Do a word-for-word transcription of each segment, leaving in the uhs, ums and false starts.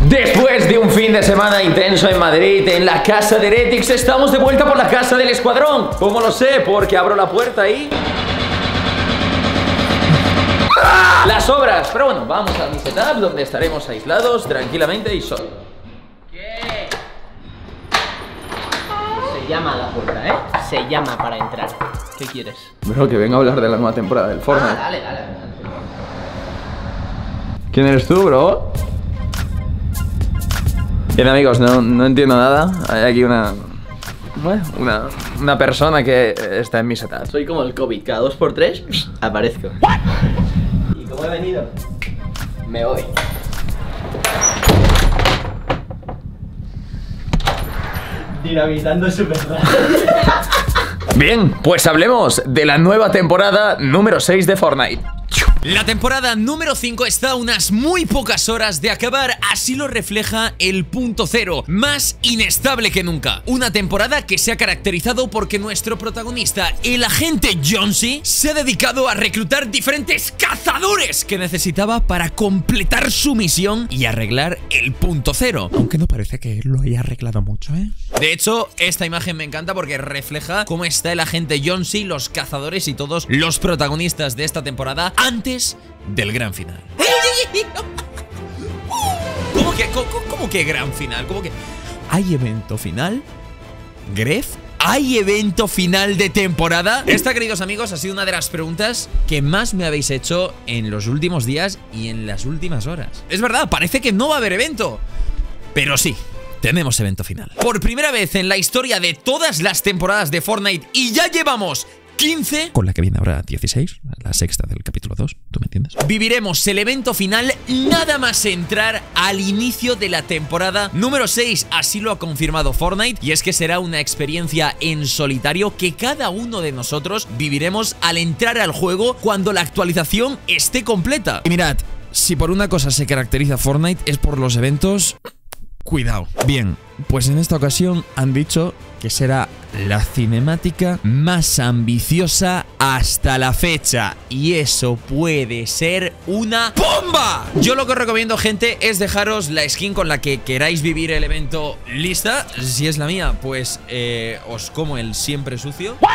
Después de un fin de semana intenso en Madrid, en la casa de Heretics, estamos de vuelta por la casa del escuadrón. ¿Cómo lo sé? Porque abro la puerta y... ¡Ah! Las obras. Pero bueno, vamos a mi setup, donde estaremos aislados tranquilamente y solos. ¿Qué? Se llama a la puerta, ¿eh? Se llama para entrar. ¿Qué quieres? Bro, que venga a hablar de la nueva temporada del Fortnite. Ah, dale, dale, dale. ¿Quién eres tú, bro? Bien, amigos, no, no entiendo nada. Hay aquí una... Bueno, una, una persona que está en mi setup. Soy como el COVID, cada dos por tres aparezco. ¿Y cómo he venido? Me voy. Dinamitando su verdad. Bien, pues hablemos de la nueva temporada número seis de Fortnite. La temporada número cinco está a unas muy pocas horas de acabar, así lo refleja el punto cero, más inestable que nunca. Una temporada que se ha caracterizado porque nuestro protagonista, el agente Jonesy, se ha dedicado a reclutar diferentes cazadores que necesitaba para completar su misión y arreglar el punto cero. Aunque no parece que lo haya arreglado mucho, ¿eh? De hecho, esta imagen me encanta porque refleja cómo está el agente Jonesy, los cazadores y todos los protagonistas de esta temporada antes del gran final. ¿Cómo que, cómo, cómo que gran final? ¿Cómo que hay evento final? ¿Gref? ¿Hay evento final de temporada? Esta, queridos amigos, ha sido una de las preguntas que más me habéis hecho en los últimos días y en las últimas horas. Es verdad, parece que no va a haber evento, pero sí, tenemos evento final. Por primera vez en la historia de todas las temporadas de Fortnite, y ya llevamos quince, con la que viene ahora dieciséis, la sexta del capítulo dos, ¿tú me entiendes? Viviremos el evento final nada más entrar al inicio de la temporada número seis, así lo ha confirmado Fortnite, y es que será una experiencia en solitario que cada uno de nosotros viviremos al entrar al juego cuando la actualización esté completa. Y mirad, si por una cosa se caracteriza Fortnite es por los eventos... Cuidado. Bien, pues en esta ocasión han dicho que será la cinemática más ambiciosa hasta la fecha. Y eso puede ser una ¡bomba! Yo lo que os recomiendo, gente, es dejaros la skin con la que queráis vivir el evento lista. Si es la mía, pues eh, os como el siempre sucio. ¿What?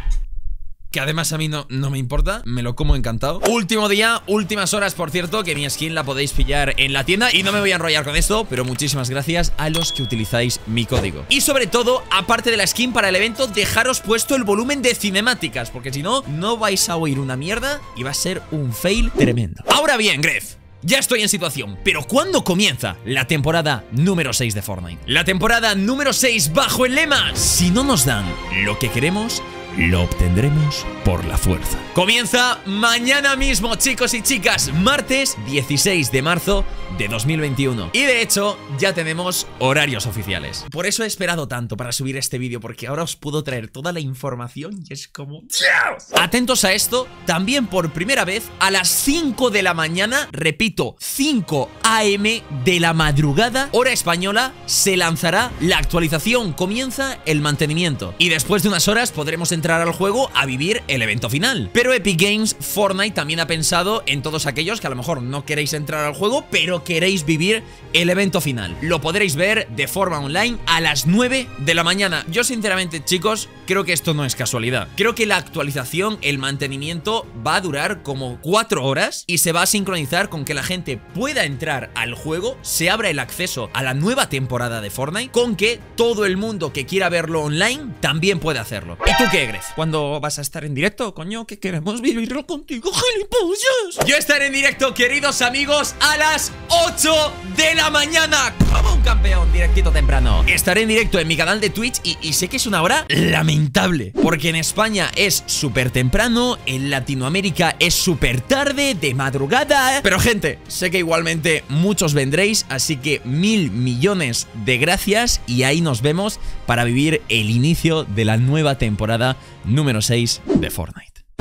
Que además a mí no, no me importa, me lo como encantado. Último día, últimas horas, por cierto, que mi skin la podéis pillar en la tienda. Y no me voy a enrollar con esto, pero muchísimas gracias a los que utilizáis mi código. Y sobre todo, aparte de la skin para el evento, dejaros puesto el volumen de cinemáticas, porque si no, no vais a oír una mierda y va a ser un fail tremendo. Ahora bien, Gref, ya estoy en situación, pero ¿cuándo comienza la temporada número seis de Fortnite? La temporada número seis bajo el lema: si no nos dan lo que queremos, lo obtendremos por la fuerza. Comienza mañana mismo, chicos y chicas, martes dieciséis de marzo de dos mil veintiuno. Y de hecho, ya tenemos horarios oficiales. Por eso he esperado tanto para subir este vídeo, porque ahora os puedo traer toda la información y es como... ¡Dios! Atentos a esto, también por primera vez a las cinco de la mañana, repito, cinco a eme de la madrugada, hora española, se lanzará la actualización, comienza el mantenimiento. Y después de unas horas podremos entrar entrar al juego a vivir el evento final. Pero Epic Games Fortnite también ha pensado en todos aquellos que a lo mejor no queréis entrar al juego, pero queréis vivir el evento final. Lo podréis ver de forma online a las nueve de la mañana. Yo sinceramente, chicos, creo que esto no es casualidad. Creo que la actualización, el mantenimiento va a durar como cuatro horas y se va a sincronizar con que la gente pueda entrar al juego, se abra el acceso a la nueva temporada de Fortnite, con que todo el mundo que quiera verlo online también puede hacerlo. ¿Y tú qué, Gref? ¿Cuándo vas a estar en directo, coño? Que queremos vivirlo contigo, gilipollas. Yo estaré en directo, queridos amigos, a las ocho de la mañana, como un campeón, directito temprano. Estaré en directo en mi canal de Twitch y, y sé que es una hora lamentable, porque en España es súper temprano, en Latinoamérica es súper tarde, de madrugada, ¿eh? Pero gente, sé que igualmente muchos vendréis, así que mil millones de gracias y ahí nos vemos para vivir el inicio de la nueva temporada número seis de Fortnite. Pero ey, ey,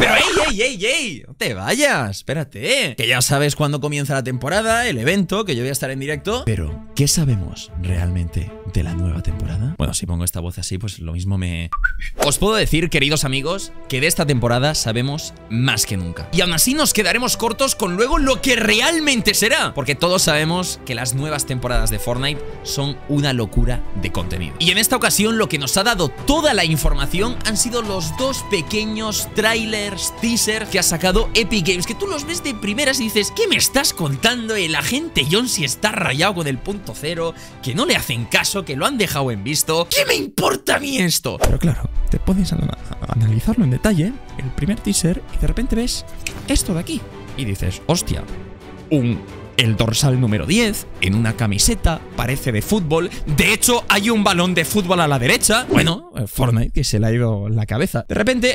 ¡Ey, ey, ey! No te vayas, espérate. Que ya sabes cuándo comienza la temporada, el evento, que yo voy a estar en directo. Pero, ¿qué sabemos realmente de la nueva temporada? Bueno, si pongo esta voz así, pues lo mismo me... Os puedo decir, queridos amigos, que de esta temporada sabemos más que nunca. Y aún así nos quedaremos cortos con luego lo que realmente será. Porque todos sabemos que las nuevas temporadas de Fortnite son una locura de contenido. Y en esta ocasión lo que nos ha dado toda la información han sido los dos pequeños trailers, teasers que ha sacado Epic Games, que tú los ves de primeras y dices, ¿qué me estás contando? El agente Jonesy está rayado con el punto cero, que no le hacen caso, que lo han dejado en visto. ¿Qué me importa a mí esto? Pero claro, te pones a, a analizarlo en detalle, el primer teaser, y de repente ves esto de aquí. Y dices, hostia, un... el dorsal número diez, en una camiseta, parece de fútbol. De hecho, hay un balón de fútbol a la derecha. Bueno, Fortnite, que se le ha ido la cabeza. De repente,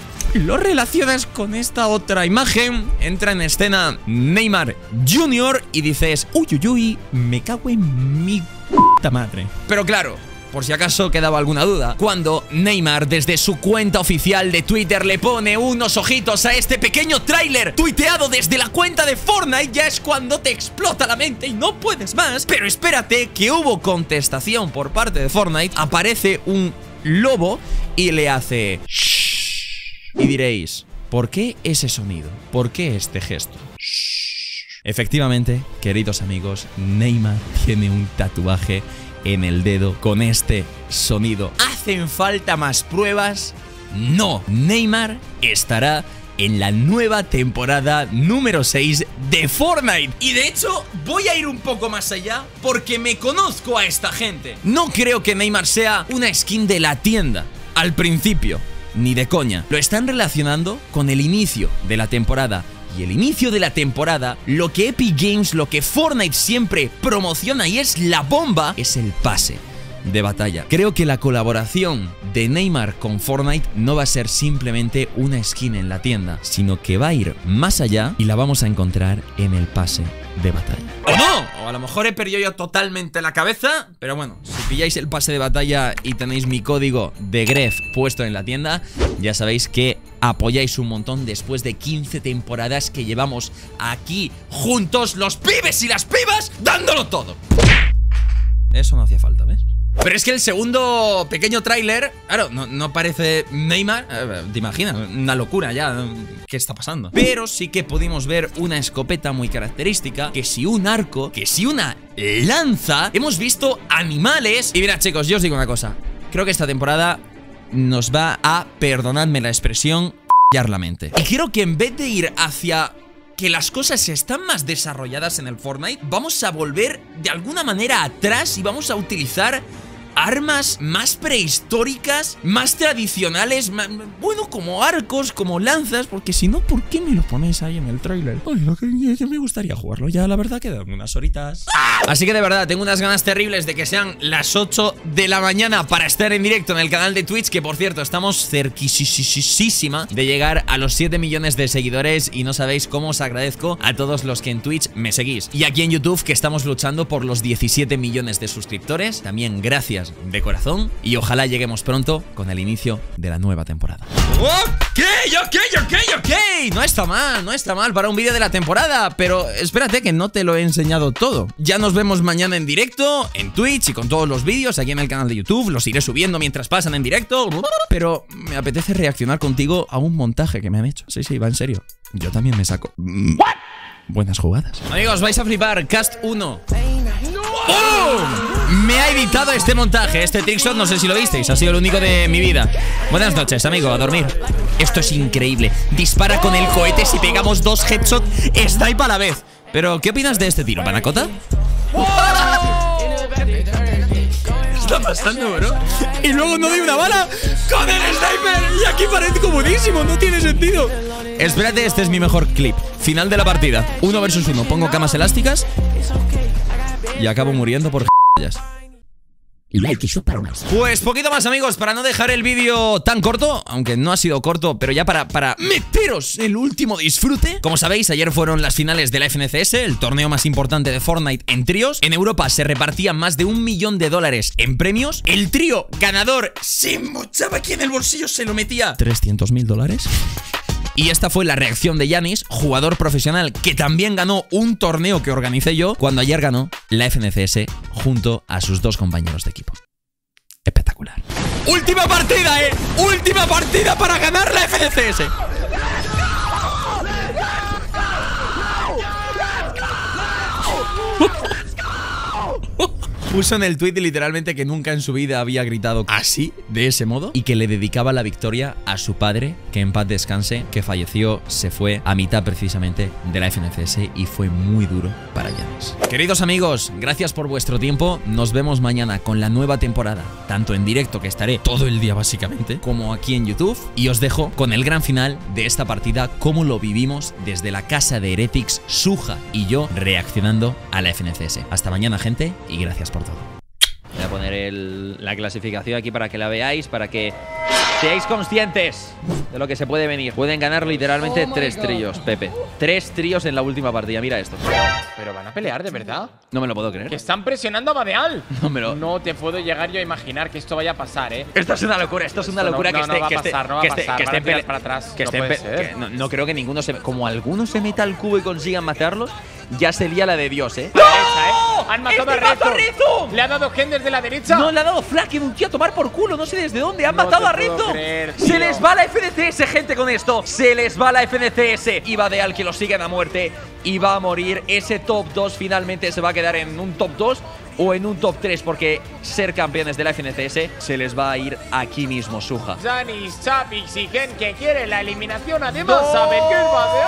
lo relacionas con esta otra imagen. Entra en escena Neymar junior y dices, uy, uy, uy, me cago en mi puta madre. Pero claro, por si acaso quedaba alguna duda, cuando Neymar desde su cuenta oficial de Twitter le pone unos ojitos a este pequeño tráiler tuiteado desde la cuenta de Fortnite, ya es cuando te explota la mente y no puedes más. Pero espérate, que hubo contestación por parte de Fortnite. Aparece un lobo y le hace shhh. Y diréis, ¿por qué ese sonido? ¿Por qué este gesto? Shhh. Efectivamente, queridos amigos, Neymar tiene un tatuaje en el dedo con este sonido. ¿Hacen falta más pruebas? No. Neymar estará en la nueva temporada número seis de Fortnite. Y de hecho, voy a ir un poco más allá porque me conozco a esta gente. No creo que Neymar sea una skin de la tienda al principio, ni de coña. Lo están relacionando con el inicio de la temporada. Y el inicio de la temporada, lo que Epic Games, lo que Fortnite siempre promociona y es la bomba, es el pase de batalla. Creo que la colaboración de Neymar con Fortnite no va a ser simplemente una skin en la tienda, sino que va a ir más allá y la vamos a encontrar en el pase de batalla. ¡O no! O a lo mejor he perdido yo totalmente la cabeza, pero bueno, si pilláis el pase de batalla y tenéis mi código de Gref puesto en la tienda, ya sabéis que apoyáis un montón después de quince temporadas que llevamos aquí juntos, los pibes y las pibas, dándolo todo. Eso no hacía falta, ¿ves? Pero es que el segundo pequeño tráiler, claro, no, no parece Neymar. eh, Te imaginas, una locura ya. ¿Qué está pasando? Pero sí que pudimos ver una escopeta muy característica, que si un arco, que si una lanza. Hemos visto animales. Y mira, chicos, yo os digo una cosa. Creo que esta temporada nos va a, perdonadme la expresión, p***ar la mente. Y creo que en vez de ir hacia que las cosas están más desarrolladas en el Fortnite, vamos a volver de alguna manera atrás y vamos a utilizar armas más prehistóricas, más tradicionales, más, bueno, como arcos, como lanzas, porque si no, ¿por qué me lo pones ahí en el tráiler? Ay, lo que me gustaría jugarlo ya, la verdad, quedan unas horitas. Así que de verdad, tengo unas ganas terribles de que sean las ocho de la mañana para estar en directo en el canal de Twitch, que por cierto, estamos cerquísima de llegar a los siete millones de seguidores y no sabéis cómo os agradezco a todos los que en Twitch me seguís. Y aquí en YouTube, que estamos luchando por los diecisiete millones de suscriptores, también gracias de corazón y ojalá lleguemos pronto con el inicio de la nueva temporada. Ok, ok, ok, ok. No está mal, no está mal para un vídeo de la temporada, pero espérate que no te lo he enseñado todo. Ya nos vemos mañana en directo, en Twitch y con todos los vídeos aquí en el canal de YouTube. Los iré subiendo mientras pasan en directo, pero me apetece reaccionar contigo a un montaje que me han hecho. Sí, sí, va en serio. Yo también me saco ¿What? Buenas jugadas. Amigos, vais a flipar. Cast uno. ¡Oh! Me ha editado este montaje, este trickshot, no sé si lo visteis, ha sido el único de mi vida. Buenas noches, amigo, a dormir. Esto es increíble. Dispara con el cohete si pegamos dos headshots snipe a la vez. Pero, ¿qué opinas de este tiro, Panacota? ¿Qué está pasando, bro? Y luego no doy una bala con el sniper. Y aquí parezco buenísimo, no tiene sentido. Espérate, este es mi mejor clip. Final de la partida, uno versus uno. Pongo camas elásticas y acabo muriendo por g***as. Pues poquito más, amigos, para no dejar el vídeo tan corto, aunque no ha sido corto, pero ya para, para meteros el último disfrute. Como sabéis, ayer fueron las finales de la F N C S, el torneo más importante de Fortnite en tríos. En Europa se repartían más de un millón de dólares en premios. El trío ganador se mochaba aquí en el bolsillo, se lo metía trescientos mil dólares. Y esta fue la reacción de Giannis, jugador profesional que también ganó un torneo que organicé yo cuando ayer ganó la F N C S junto a sus dos compañeros de equipo. Espectacular. ¡Última partida, eh! ¡Última partida para ganar la F N C S! Puso en el tweet literalmente que nunca en su vida había gritado así, de ese modo, y que le dedicaba la victoria a su padre, que en paz descanse, que falleció, se fue a mitad precisamente de la F N C S y fue muy duro para Giannis. Queridos amigos, gracias por vuestro tiempo. Nos vemos mañana con la nueva temporada, tanto en directo, que estaré todo el día básicamente, como aquí en YouTube. Y os dejo con el gran final de esta partida, cómo lo vivimos desde la casa de Heretics, Suja y yo reaccionando a la F N C S. Hasta mañana, gente, y gracias por todo. Voy a poner el, la clasificación aquí para que la veáis, para que seáis conscientes de lo que se puede venir. Pueden ganar literalmente oh tres God. tríos, Pepe. Tres tríos en la última partida, mira esto. Pero van a pelear, ¿de verdad? No me lo puedo creer. Que están presionando a Badeal. No me lo... No te puedo llegar yo a imaginar que esto vaya a pasar, ¿eh? Esto es una locura, esto es una Esto locura no, que no, esté... no va que a esté, pasar, no va que a esté, pasar, que van a estén tirar pele- para atrás. que No estén puede pe- ser. que no, no creo que ninguno se... Como alguno se meta al cubo y consigan matarlos, ya se lía la de Dios, ¿eh? ¡No! Derecha, ¿eh? Han matado ¡Este a mató a Rezo. Rezo! Le ha dado Gen desde la derecha. No, le ha dado flack en un tío a tomar por culo, no sé desde dónde. Han No matado te a puedo Rezo. creer, Se tío. les va la F N C S, gente, con esto. Se les va la F N C S. Y Badeal, que lo siguen a muerte, y va a morir. Ese top dos finalmente se va a quedar en un top dos o en un top tres, porque ser campeones de la F N C S se les va a ir aquí mismo, Suja. Janis, Chapix y Gen, que quiere la eliminación. Además, saben que es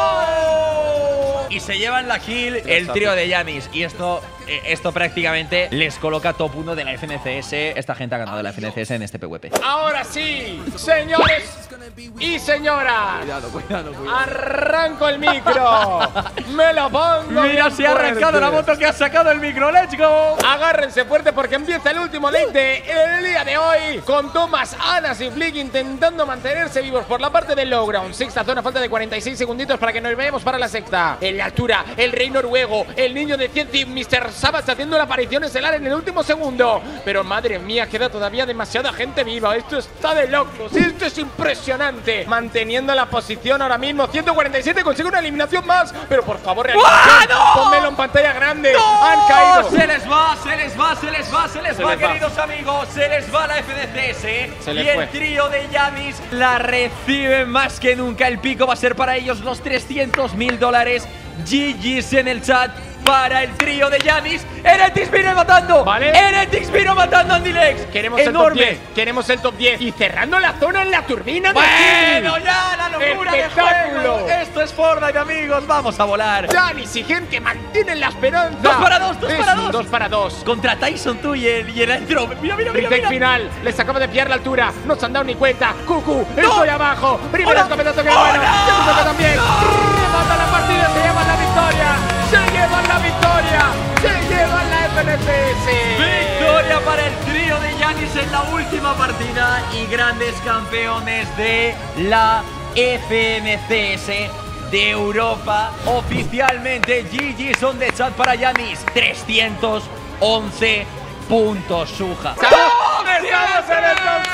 Badeal. Y se llevan la kill el trío de Giannis. Y esto, eh, esto prácticamente les coloca top uno de la F N C S. Esta gente ha ganado la F N C S en este P V P. Ahora sí, señores y señoras. Cuidado, cuidado, cuidado. Arranco el micro. Me lo pongo. Mira, bien se ha arrancado fuerte. la moto que ha sacado el micro. ¡Let's go! Agárrense fuerte porque empieza el último late de el día de hoy, con Thomas, Anas y Flick intentando mantenerse vivos por la parte del low ground. Sexta zona, falta de cuarenta y seis segunditos para que nos veamos para la sexta. En la altura, el rey noruego, el niño de Cienti, mister Savage haciendo la aparición estelar en el último segundo. Pero madre mía, queda todavía demasiada gente viva. Esto está de locos, esto es impresionante. Manteniendo la posición ahora mismo, ciento cuarenta y siete, consigue una eliminación más. Pero por favor, realización, ¡no! pónmelo en pantalla grande. ¡No! Han caído. Se les va, se les va, se les va, se les Se va, les va. queridos amigos. Se les va la F N C S. Se y les el fue. trío de Giannis la recibe más que nunca. El pico va a ser para ellos los trescientos mil dólares. G G's en el chat para el trío de Giannis. Heretics vino matando. Vale. Heretics vino matando a Andilex. Queremos el top Enorme. diez. Queremos el top diez. Y cerrando la zona en la turbina de Bueno, Gen. ya la locura de Espectáculo. juego. Esto es Fortnite, amigos. Vamos a volar. Janis y Gen que mantienen la esperanza. Dos para dos, dos Es para un dos. dos para dos. Contra Tyson tú y el, y el Entro. Mira, mira, mira, Retake mira. final, les acaba de pillar la altura, no se han dado ni cuenta. Cucu, ¡No! estoy abajo. Primer ¡Hola! escopetazo que ¡Hola! bueno. Segundo que también. Remata la partida, se llevan la victoria. Se llevan la victoria. Se llevan la F N C S. Victoria para el trío de Giannis en la última partida y grandes campeones de la F N C S de Europa. Oficialmente G G son de chat para Giannis. trescientos once puntos, Suja. ¡Estamos en el top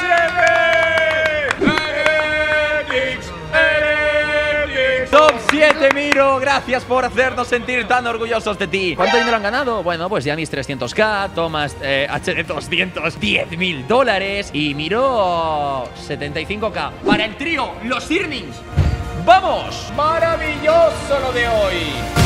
siete! Heretics, Heretics. Top siete, Miro, gracias por hacernos sentir tan orgullosos de ti. ¿Cuánto dinero han ganado? Bueno, pues Giannis trescientos k, Thomas eh, H D doscientos diez mil dólares y Miro setenta y cinco k. Para el trío, los earnings. ¡Vamos! Maravilloso lo de hoy.